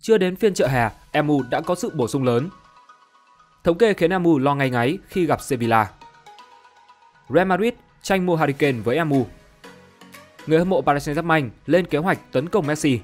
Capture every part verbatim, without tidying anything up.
Chưa đến phiên chợ hè, em u đã có sự bổ sung lớn. Thống kê khiến em u lo ngay ngáy khi gặp Sevilla. Real Madrid tranh mua Harry Kane với em u. Người hâm mộ Paris Saint-Germain lên kế hoạch tấn công Messi.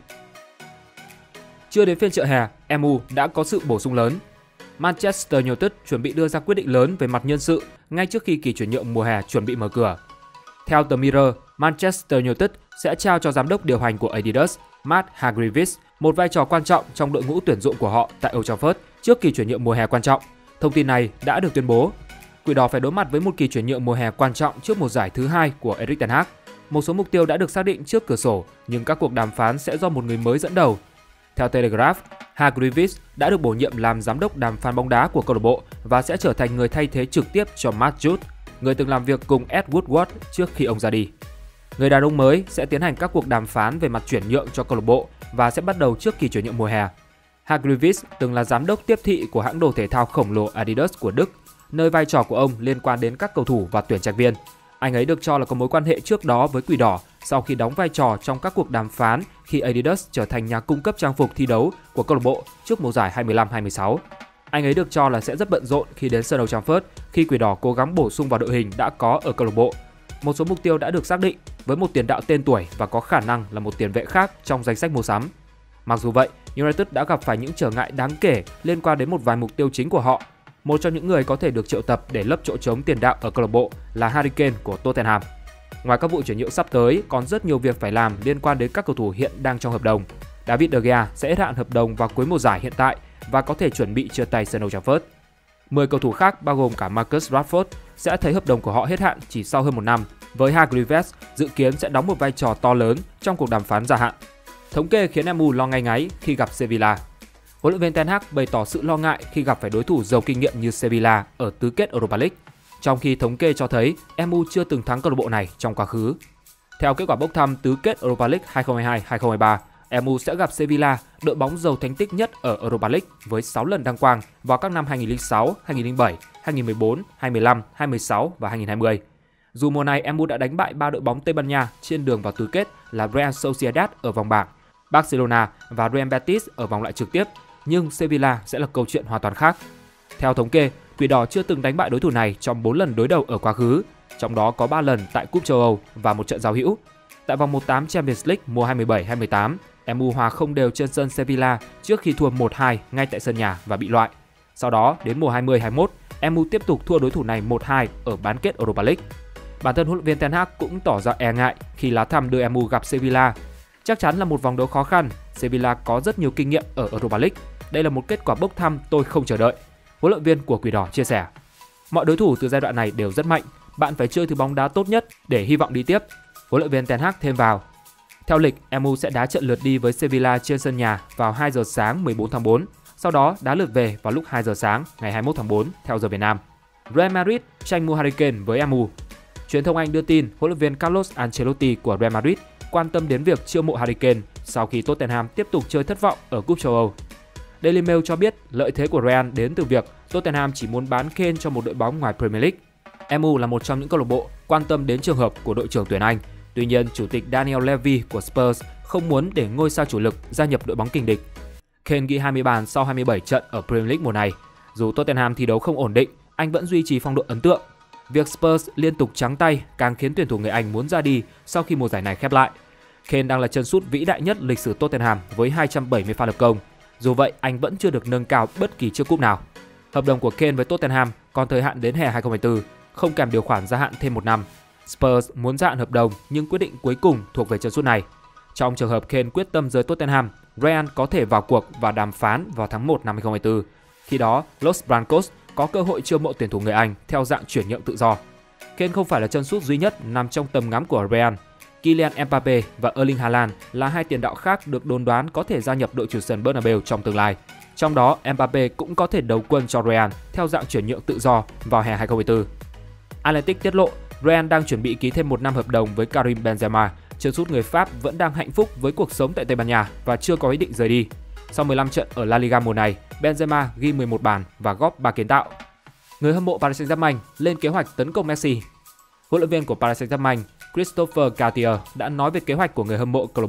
Chưa đến phiên chợ hè, em u đã có sự bổ sung lớn. Manchester United chuẩn bị đưa ra quyết định lớn về mặt nhân sự ngay trước khi kỳ chuyển nhượng mùa hè chuẩn bị mở cửa. Theo tờ Mirror, Manchester United sẽ trao cho giám đốc điều hành của Adidas, Matt Hargreaves, một vai trò quan trọng trong đội ngũ tuyển dụng của họ tại Old Trafford trước kỳ chuyển nhượng mùa hè quan trọng. Thông tin này đã được tuyên bố. Quỷ đỏ phải đối mặt với một kỳ chuyển nhượng mùa hè quan trọng trước mùa giải thứ hai của Erik ten Hag. Một số mục tiêu đã được xác định trước cửa sổ, nhưng các cuộc đàm phán sẽ do một người mới dẫn đầu. Theo Telegraph, Hargreaves đã được bổ nhiệm làm giám đốc đàm phán bóng đá của câu lạc bộ và sẽ trở thành người thay thế trực tiếp cho Matt Jude, người từng làm việc cùng Ed Woodward trước khi ông ra đi. Người đàn ông mới sẽ tiến hành các cuộc đàm phán về mặt chuyển nhượng cho câu lạc bộ và sẽ bắt đầu trước kỳ chuyển nhượng mùa hè. Hargreaves từng là giám đốc tiếp thị của hãng đồ thể thao khổng lồ Adidas của Đức, nơi vai trò của ông liên quan đến các cầu thủ và tuyển trạch viên. Anh ấy được cho là có mối quan hệ trước đó với Quỷ đỏ sau khi đóng vai trò trong các cuộc đàm phán khi Adidas trở thành nhà cung cấp trang phục thi đấu của câu lạc bộ trước mùa giải hai mươi lăm hai mươi sáu. Anh ấy được cho là sẽ rất bận rộn khi đến sân Old Trafford khi Quỷ đỏ cố gắng bổ sung vào đội hình đã có ở câu lạc bộ. Một số mục tiêu đã được xác định với một tiền đạo tên tuổi và có khả năng là một tiền vệ khác trong danh sách mua sắm. Mặc dù vậy, United đã gặp phải những trở ngại đáng kể liên quan đến một vài mục tiêu chính của họ. Một trong những người có thể được triệu tập để lấp chỗ trống tiền đạo ở câu lạc bộ là Harry Kane của Tottenham. Ngoài các vụ chuyển nhượng sắp tới, còn rất nhiều việc phải làm liên quan đến các cầu thủ hiện đang trong hợp đồng. David De Gea sẽ hết hạn hợp đồng vào cuối mùa giải hiện tại và có thể chuẩn bị chia tay sân Old Trafford. mười cầu thủ khác bao gồm cả Marcus Rashford sẽ thấy hợp đồng của họ hết hạn chỉ sau hơn một năm, với Hargreaves dự kiến sẽ đóng một vai trò to lớn trong cuộc đàm phán gia hạn. Thống kê khiến em u lo ngay ngáy khi gặp Sevilla. Huấn luyện viên Ten Hag bày tỏ sự lo ngại khi gặp phải đối thủ giàu kinh nghiệm như Sevilla ở tứ kết Europa League, trong khi thống kê cho thấy em u chưa từng thắng câu lạc bộ này trong quá khứ. Theo kết quả bốc thăm tứ kết Europa League hai không hai hai hai không hai ba, em u sẽ gặp Sevilla, đội bóng giàu thành tích nhất ở Europa League với sáu lần đăng quang vào các năm hai nghìn không trăm lẻ sáu, hai nghìn không trăm lẻ bảy, hai nghìn không trăm mười bốn, hai nghìn không trăm mười lăm, hai nghìn không trăm mười sáu và hai nghìn không trăm hai mươi. Dù mùa này em u đã đánh bại ba đội bóng Tây Ban Nha trên đường vào tứ kết là Real Sociedad ở vòng bảng, Barcelona và Real Betis ở vòng loại trực tiếp, nhưng Sevilla sẽ là câu chuyện hoàn toàn khác. Theo thống kê, Quỷ đỏ chưa từng đánh bại đối thủ này trong bốn lần đối đầu ở quá khứ, trong đó có ba lần tại Cúp châu Âu và một trận giao hữu. Tại vòng một tám Champions League mùa hai mươi bảy hai mươi tám, em u hòa không đều trên sân Sevilla trước khi thua một hai ngay tại sân nhà và bị loại. Sau đó, đến mùa hai mươi hai mươi mốt, em u tiếp tục thua đối thủ này một hai ở bán kết Europa League. Bản thân huấn luyện viên Ten Hag cũng tỏ ra e ngại khi lá thăm đưa em u gặp Sevilla. Chắc chắn là một vòng đấu khó khăn, Sevilla có rất nhiều kinh nghiệm ở Europa League. Đây là một kết quả bốc thăm tôi không chờ đợi, huấn luyện viên của Quỷ đỏ chia sẻ. Mọi đối thủ từ giai đoạn này đều rất mạnh, bạn phải chơi thứ bóng đá tốt nhất để hy vọng đi tiếp, huấn luyện viên Ten Hag thêm vào. Theo lịch, em u sẽ đá trận lượt đi với Sevilla trên sân nhà vào hai giờ sáng mười bốn tháng tư, sau đó đá lượt về vào lúc hai giờ sáng ngày hai mươi mốt tháng tư theo giờ Việt Nam. Real Madrid tranh mua Harry Kane với em u. Truyền thông Anh đưa tin huấn luyện viên Carlos Ancelotti của Real Madrid quan tâm đến việc chiêu mộ Harry Kane sau khi Tottenham tiếp tục chơi thất vọng ở Cúp châu Âu. Daily Mail cho biết lợi thế của Real đến từ việc Tottenham chỉ muốn bán Kane cho một đội bóng ngoài Premier League. em u là một trong những câu lạc bộ quan tâm đến trường hợp của đội trưởng tuyển Anh. Tuy nhiên, chủ tịch Daniel Levy của Spurs không muốn để ngôi sao chủ lực gia nhập đội bóng kình địch. Kane ghi hai mươi bàn sau hai mươi bảy trận ở Premier League mùa này. Dù Tottenham thi đấu không ổn định, anh vẫn duy trì phong độ ấn tượng. Việc Spurs liên tục trắng tay càng khiến tuyển thủ người Anh muốn ra đi sau khi mùa giải này khép lại. Kane đang là chân sút vĩ đại nhất lịch sử Tottenham với hai trăm bảy mươi pha lập công. Dù vậy, anh vẫn chưa được nâng cao bất kỳ chiếc cúp nào. Hợp đồng của Kane với Tottenham còn thời hạn đến hè hai không hai tư, không kèm điều khoản gia hạn thêm một năm. Spurs muốn gia hạn hợp đồng nhưng quyết định cuối cùng thuộc về chân sút này. Trong trường hợp Kane quyết tâm rời Tottenham, Real có thể vào cuộc và đàm phán vào tháng một năm hai không hai tư. Khi đó, Los Blancos có cơ hội chiêu mộ tuyển thủ người Anh theo dạng chuyển nhượng tự do. Kane không phải là chân sút duy nhất nằm trong tầm ngắm của Real. Kylian Mbappe và Erling Haaland là hai tiền đạo khác được đồn đoán có thể gia nhập đội chủ sân Bernabeu trong tương lai. Trong đó, Mbappe cũng có thể đầu quân cho Real theo dạng chuyển nhượng tự do vào hè hai không hai tư. Atletic tiết lộ Real đang chuẩn bị ký thêm một năm hợp đồng với Karim Benzema. Chân sút người Pháp vẫn đang hạnh phúc với cuộc sống tại Tây Ban Nha và chưa có ý định rời đi. Sau mười lăm trận ở La Liga mùa này, Benzema ghi mười một bàn và góp ba kiến tạo. Người hâm mộ Paris Saint-Germain lên kế hoạch tấn công Messi. Huấn luyện viên của Paris Saint-Germain, Christopher Galtier đã nói về kế hoạch của người hâm mộ câu lạc bộ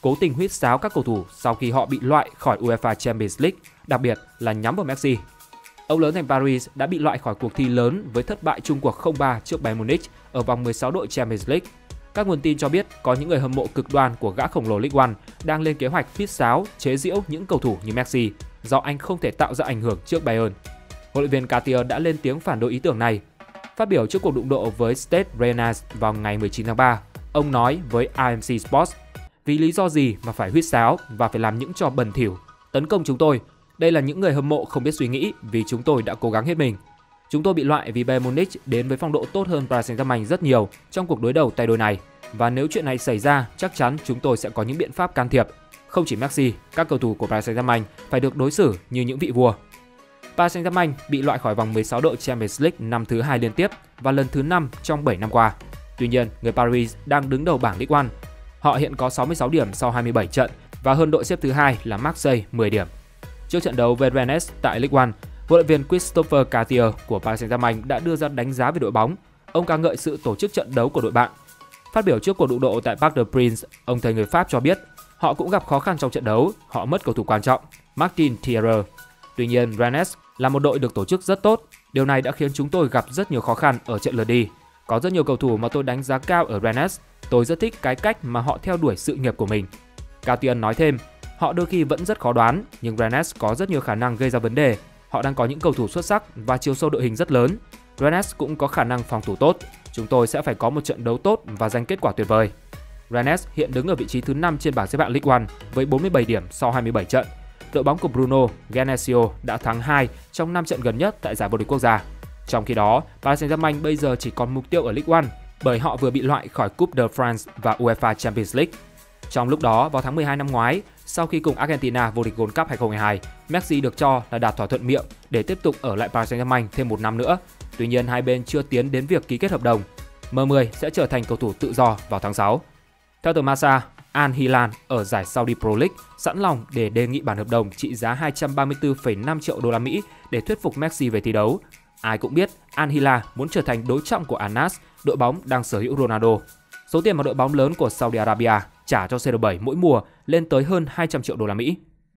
cố tình huýt sáo các cầu thủ sau khi họ bị loại khỏi UEFA Champions League, đặc biệt là nhắm vào Messi. Ông lớn thành Paris đã bị loại khỏi cuộc thi lớn với thất bại chung cuộc không ba trước Bayern Munich ở vòng mười sáu đội Champions League. Các nguồn tin cho biết có những người hâm mộ cực đoan của gã khổng lồ League One đang lên kế hoạch huýt sáo, chế giễu những cầu thủ như Messi do anh không thể tạo ra ảnh hưởng trước Bayern. Huấn luyện viên Cartier đã lên tiếng phản đối ý tưởng này. Phát biểu trước cuộc đụng độ với Stade Rennais vào ngày mười chín tháng ba, ông nói với rờ em xê Sports: "Vì lý do gì mà phải huýt sáo và phải làm những trò bẩn thỉu, tấn công chúng tôi? Đây là những người hâm mộ không biết suy nghĩ vì chúng tôi đã cố gắng hết mình. Chúng tôi bị loại vì Bayern Munich đến với phong độ tốt hơn Paris Saint-Germain rất nhiều trong cuộc đối đầu tay đôi này. Và nếu chuyện này xảy ra, chắc chắn chúng tôi sẽ có những biện pháp can thiệp. Không chỉ Messi, các cầu thủ của Paris Saint-Germain phải được đối xử như những vị vua." Paris Saint-Germain bị loại khỏi vòng mười sáu đội Champions League năm thứ hai liên tiếp và lần thứ năm trong bảy năm qua. Tuy nhiên, người Paris đang đứng đầu bảng Ligue một. Họ hiện có sáu mươi sáu điểm sau hai mươi bảy trận và hơn đội xếp thứ hai là Marseille mười điểm. Trước trận đấu với Rennes tại Ligue một, huấn luyện viên Christophe Galtier của Paris Saint-Germain đã đưa ra đánh giá về đội bóng. Ông ca ngợi sự tổ chức trận đấu của đội bạn. Phát biểu trước cuộc đụng độ tại Parc des Princes, ông thầy người Pháp cho biết họ cũng gặp khó khăn trong trận đấu, họ mất cầu thủ quan trọng, Martin Thier. Tuy nhiên, Rennes là một đội được tổ chức rất tốt. Điều này đã khiến chúng tôi gặp rất nhiều khó khăn ở trận lượt đi. Có rất nhiều cầu thủ mà tôi đánh giá cao ở Rennes. Tôi rất thích cái cách mà họ theo đuổi sự nghiệp của mình. Galtier nói thêm, họ đôi khi vẫn rất khó đoán, nhưng Rennes có rất nhiều khả năng gây ra vấn đề. Họ đang có những cầu thủ xuất sắc và chiều sâu đội hình rất lớn. Rennes cũng có khả năng phòng thủ tốt. Chúng tôi sẽ phải có một trận đấu tốt và giành kết quả tuyệt vời. Rennes hiện đứng ở vị trí thứ năm trên bảng xếp hạng Ligue một với bốn mươi bảy điểm sau hai mươi bảy trận. Đội bóng của Bruno Genesio đã thắng hai trong năm trận gần nhất tại giải vô địch quốc gia. Trong khi đó, Paris Saint-Germain bây giờ chỉ còn mục tiêu ở Ligue một bởi họ vừa bị loại khỏi Coupe de France và UEFA Champions League. Trong lúc đó, vào tháng mười hai năm ngoái, sau khi cùng Argentina vô địch World Cup hai không hai hai, Messi được cho là đạt thỏa thuận miệng để tiếp tục ở lại Paris Saint-Germain thêm một năm nữa. Tuy nhiên, hai bên chưa tiến đến việc ký kết hợp đồng. em mười sẽ trở thành cầu thủ tự do vào tháng sáu. Theo tờ Marca, Al Hilal ở giải Saudi Pro League sẵn lòng để đề nghị bản hợp đồng trị giá hai trăm ba mươi tư phẩy năm triệu đô la Mỹ để thuyết phục Messi về thi đấu. Ai cũng biết Al Hilal muốn trở thành đối trọng của Al Nassr, đội bóng đang sở hữu Ronaldo. Số tiền mà đội bóng lớn của Saudi Arabia trả cho xê rờ bảy mỗi mùa lên tới hơn hai trăm triệu đô la Mỹ.